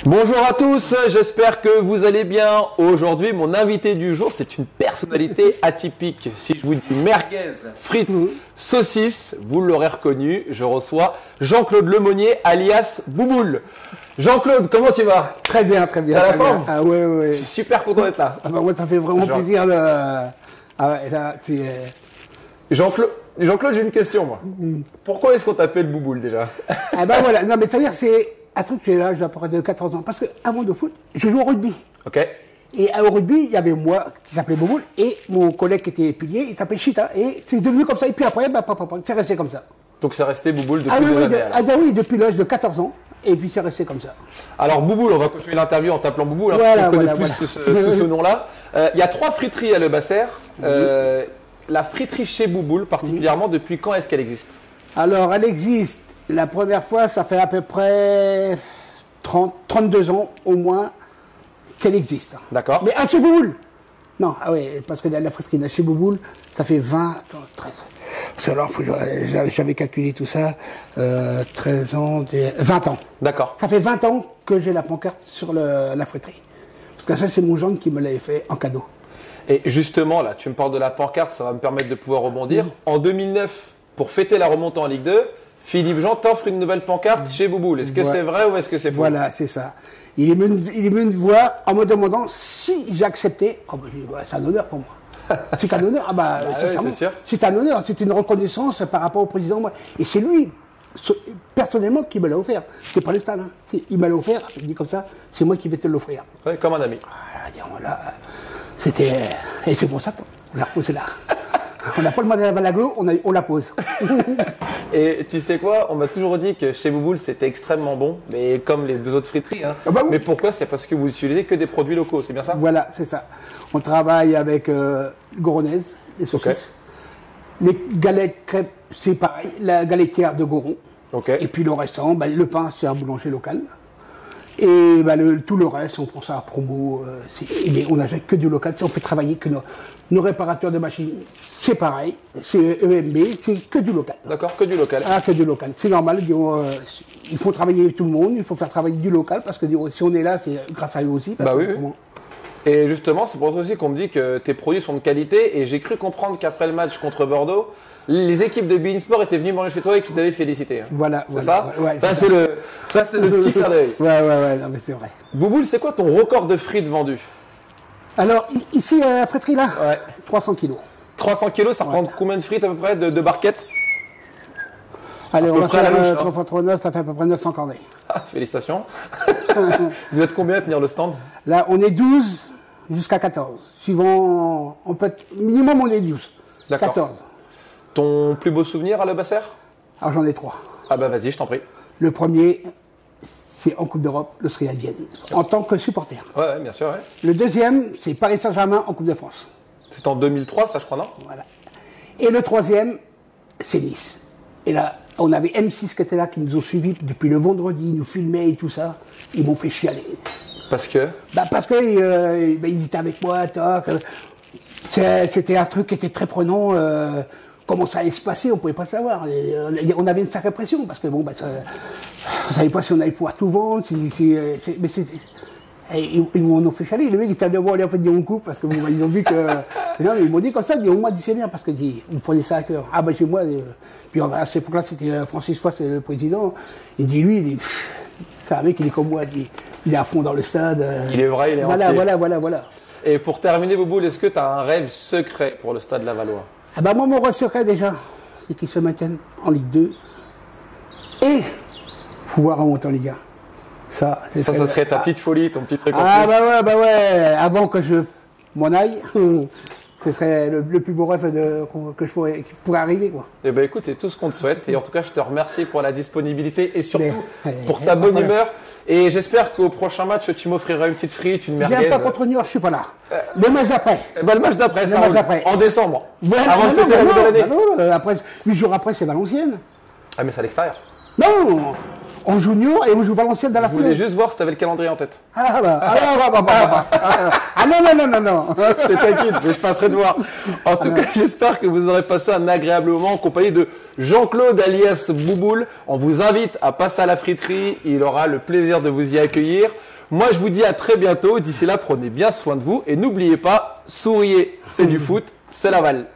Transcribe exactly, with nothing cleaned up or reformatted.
Bonjour à tous, j'espère que vous allez bien. Aujourd'hui, mon invité du jour, c'est une personnalité atypique. Si je vous dis merguez, frites, saucisses, vous l'aurez reconnu. Je reçois Jean-Claude Lemonnier, alias Bouboule. Jean-Claude, comment tu vas? Très bien, très bien. T'as la très forme? bien. Ah ouais, ouais. Je suis super content d'être là. Ah bah moi, ça fait vraiment Jean- plaisir de... Ah ouais, là, tu es... Jean-Claude, Jean-Claude, j'ai une question, moi. Pourquoi est-ce qu'on t'appelle Bouboule déjà? Ah bah voilà, non mais c'est-à-dire c'est un truc qui est là, j'ai à peu près de quatorze ans. Parce qu'avant de foot, je jouais au rugby. Ok. Et au rugby, il y avait moi qui s'appelait Bouboule et mon collègue qui était pilier, il s'appelait Chita. Et c'est devenu comme ça. Et puis après, bah, papa, papa, c'est resté comme ça. Donc c'est resté Bouboule depuis Ah oui, des oui, années. de- alors. ah bah oui, depuis l'âge de quatorze ans. Et puis c'est resté comme ça. Alors Bouboule, on va continuer l'interview en t'appelant Bouboule, hein, Voilà, parce qu'on connaît voilà, plus voilà. ce, ce- ce nom-là. Euh, Il y a trois friteries à Le Basser. Euh, la friterie chez Bouboule, particulièrement, depuis quand est-ce qu'elle existe? Alors, elle existe. La première fois, ça fait à peu près trente, trente-deux ans au moins qu'elle existe. D'accord. Mais à chez Bouboule. Non, ah ouais, parce que la, la friterie de chez Bouboule, ça fait vingt, attends, treize. Parce que alors, faut que je- j'avais j'avais calculé tout ça, euh, treize ans, des- vingt ans. D'accord. Ça fait vingt ans que j'ai la pancarte sur le- la friterie. Parce que ça, c'est mon gendre qui me l'avait fait en cadeau. Et justement, là, tu me parles de la pancarte, ça va me permettre de pouvoir rebondir. En deux mille neuf, pour fêter la remontée en Ligue deux, Philippe Jean t'offre une nouvelle pancarte chez Bouboule. Est-ce que Voilà. c'est vrai ou est-ce que c'est faux? Voilà, c'est ça. Il est venu, il est venu me voir en me demandant si j'acceptais. Oh, bah, j'ai dit, bah, c'est un honneur pour moi. C'est un honneur. Ah bah, ouais, sincèrement, c'est sûr. c'est un honneur. C'est une reconnaissance par rapport au président. Moi. Et c'est lui, so- personnellement, qui me l'a offert. C'est pas le stade. Hein. C'est- Il me l'a offert. Il dit comme ça, c'est moi qui vais te l'offrir. Ouais, comme un ami. Voilà, disons, là, c'était. Et c'est pour ça qu'on l'a reposé là. On n'a pas le modèle à Valaglo, on, a- on la pose. Et tu sais quoi? On m'a toujours dit que chez Bouboule, c'était extrêmement bon, mais comme les deux autres friteries. Hein. Ah bah oui. Mais pourquoi? C'est parce que vous utilisez que des produits locaux, c'est bien ça? Voilà, c'est ça. On travaille avec euh, Goronnaise, les saucisses. Ok. Les galettes crêpes, c'est pareil. La galetière de Goron. Ok. Et puis le restant, bah, le pain, c'est un boulanger local. Et bah, le- tout le reste, on prend ça à promo. euh, c'est- mais on n'achète que du local. On fait travailler que nos, nos réparateurs de machines. C'est pareil. C'est E M B, c'est que du local. D'accord, que du local. Ah, que du local. C'est normal. disons, euh, il faut travailler tout le monde. Il faut faire travailler du local parce que disons, si on est là, c'est grâce à eux aussi. parce Bah que oui, oui. autrement- Et justement, c'est pour ça aussi qu'on me dit que tes produits sont de qualité. Et j'ai cru comprendre qu'après le match contre Bordeaux, les équipes de Beansport étaient venues manger chez toi et qu'ils t'avaient félicité. hein. Voilà. C'est voilà, ça? ouais, ouais, Ça, c'est c'est le, ça, c'est le petit clin d'œil. Ouais, ouais, ouais, non, mais c'est vrai. Bouboule, c'est quoi ton record de frites vendues? Alors, i- ici, à la friterie, là, Ouais. trois cents kilos. trois cents kilos, ça prend combien de frites à peu près, de, de barquettes? Allez, À on peu va près à faire la louche, euh, hein. trois fois trois, neuf, ça fait à peu près neuf cents corneilles. Ah, félicitations. Vous êtes combien à tenir le stand? Là, on est douze jusqu'à quatorze. Suivant, on peut être, minimum, on est douze. D'accord. quatorze. Ton plus beau souvenir à Le Basser? Alors, j'en ai trois. Ah bah vas-y, je t'en prie. Le premier, c'est en Coupe d'Europe, l'Austria Vienne, en tant que supporter. Ouais, ouais, bien sûr, ouais. Le deuxième, c'est Paris Saint-Germain en Coupe de France. C'est en deux mille trois, ça, je crois, non? Voilà. Et le troisième, c'est Nice. Et là, on avait M six qui était là, qui nous ont suivis depuis le vendredi, ils nous filmaient et tout ça. Ils m'ont fait chialer. Parce que? Bah parce que euh, bah, ils étaient avec moi, toc. euh, c'est- C'était un truc qui était très prenant. euh, comment ça allait se passer, on pouvait pas le savoir. Et, euh, on avait une sacrée pression parce que bon, bah, ça, on savait pas si on allait pouvoir tout vendre. Si, si, euh, c'est- mais c'est- et ils, ils m'en ont fait chialer. Le mec, il était d'abord allé en fait dire on coupe parce que bon, bah, ils ont vu que. Mais non, mais ils m'ont dit comme ça, dit au moins, dit c'est bien parce que dit, vous prenez ça à cœur. Ah bah chez moi, euh, puis à cette époque-là, c'était euh, Francis Foix, c'est le président. Il dit lui, il dit, pff, c'est un mec, il est comme moi, il, dit, il est à fond dans le stade. euh, Il est vrai, il est Voilà, entier. voilà, voilà, voilà. Et pour terminer, Bouboule, est-ce que tu as un rêve secret pour le Stade Lavallois? Ah bah moi, mon rêve secret déjà, c'est qu'ils se maintiennent en Ligue deux et pouvoir remonter en Ligue un. Ça, ce Ça, ça serait ta petite folie, ton petit truc en Ah plus. bah ouais, bah ouais, avant que je m'en aille, ce serait le, le plus beau rêve de, que je pourrais, qui pourrait arriver, quoi. Eh ben écoute, c'est tout ce qu'on te souhaite. Et en tout cas, je te remercie pour la disponibilité et surtout Mais, pour eh, ta eh, bonne voilà. humeur. Et j'espère qu'au prochain match, tu m'offriras une petite frite, une Je merguez. viens pas contre New York, je suis pas là. Le match d'après. Eh ben, le match d'après, ça match roule. d'après. En décembre. Ouais, Avant de bah non, fêter la bah nouvelle non, année. bah non, euh, après, huit jours après, c'est Valenciennes. Ah, mais c'est à l'extérieur. Non, on joue New York et on joue Valenciennes dans la Je voulais foulée. juste voir si tu avais le calendrier en tête. Ah bah, ah, bah, bah, bah, bah, bah. Ah non, non, non, non, non. Je t'inquiète, mais je passerai te voir. En tout cas, j'espère que vous aurez passé un agréable moment en compagnie de Jean-Claude alias Bouboule. On vous invite à passer à la friterie. Il aura le plaisir de vous y accueillir. Moi, je vous dis à très bientôt. D'ici là, prenez bien soin de vous et n'oubliez pas, souriez, c'est du foot, c'est Laval.